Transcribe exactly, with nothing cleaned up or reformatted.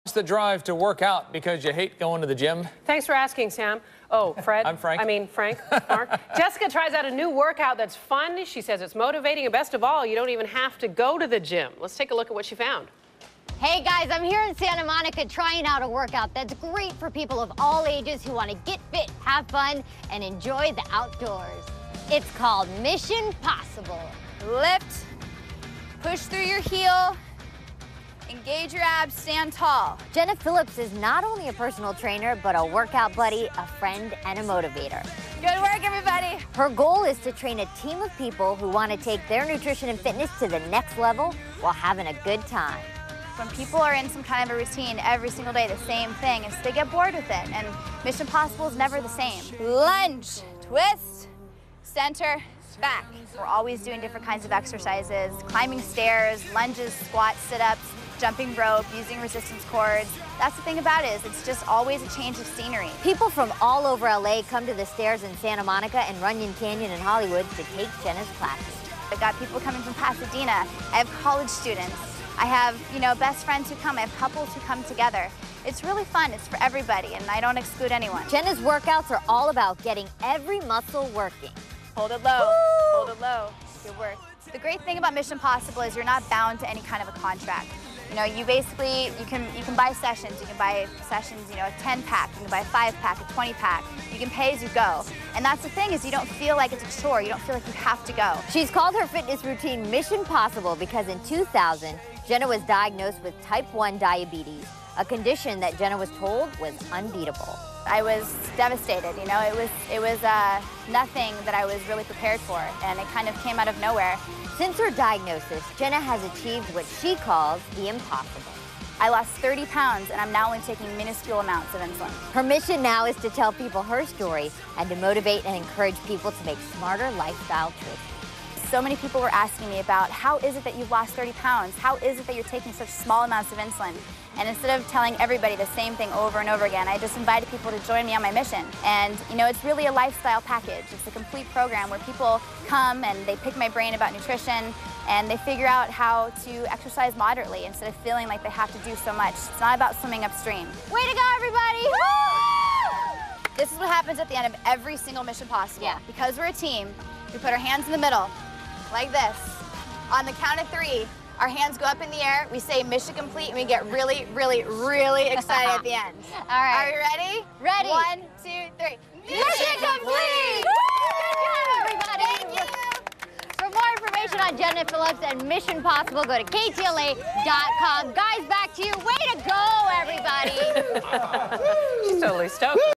The drive to work out because you hate going to the gym? Thanks for asking, Sam. Oh, Fred. I'm Frank. I mean, Frank. Mark. Jessica tries out a new workout that's fun. She says it's motivating, and best of all, you don't even have to go to the gym. Let's take a look at what she found. Hey guys, I'm here in Santa Monica trying out a workout that's great for people of all ages who want to get fit, have fun, and enjoy the outdoors. It's called Mission Possible. Lift, push through your heel, engage your abs, stand tall. Jenna Phillips is not only a personal trainer, but a workout buddy, a friend, and a motivator. Good work, everybody. Her goal is to train a team of people who want to take their nutrition and fitness to the next level while having a good time. When people are in some kind of a routine every single day, the same thing, is they get bored with it, and Mission Possible is never the same. Lunge, twist, center, back. We're always doing different kinds of exercises, climbing stairs, lunges, squats, sit-ups, jumping rope, using resistance cords. That's the thing about it, is it's just always a change of scenery. People from all over L A come to the stairs in Santa Monica and Runyon Canyon in Hollywood to take Jenna's classes. I've got people coming from Pasadena. I have college students. I have, you know, best friends who come. I have couples who come together. It's really fun. It's for everybody, and I don't exclude anyone. Jenna's workouts are all about getting every muscle working. Hold it low. Woo! Hold it low. Good work. The great thing about Mission Possible is you're not bound to any kind of a contract. You know, you basically, you can you can buy sessions. You can buy sessions, you know, a ten pack, you can buy a five pack, a twenty pack. You can pay as you go. And that's the thing, is you don't feel like it's a chore. You don't feel like you have to go. She's called her fitness routine Mission Possible because in two thousand, Jenna was diagnosed with type one diabetes, a condition that Jenna was told was unbeatable. I was devastated, you know, it was, it was uh, nothing that I was really prepared for, and it kind of came out of nowhere. Since her diagnosis, Jenna has achieved what she calls the impossible. I lost thirty pounds, and I'm now only taking minuscule amounts of insulin. Her mission now is to tell people her story and to motivate and encourage people to make smarter lifestyle choices. So many people were asking me about, how is it that you've lost thirty pounds? How is it that you're taking such small amounts of insulin? And instead of telling everybody the same thing over and over again, I just invited people to join me on my mission. And, you know, it's really a lifestyle package. It's a complete program where people come and they pick my brain about nutrition, and they figure out how to exercise moderately instead of feeling like they have to do so much. It's not about swimming upstream. Way to go, everybody! Woo! This is what happens at the end of every single Mission Possible. Yeah. Because we're a team, we put our hands in the middle, like this. On the count of three, our hands go up in the air, we say mission complete, and we get really, really, really excited at the end. All right. Are you ready? Ready. One, two, three. Mission complete! Good job, everybody. Thank you. For more information on Jenna Phillips and Mission Possible, go to K T L A dot com. Guys, back to you. Way to go, everybody. She's totally stoked.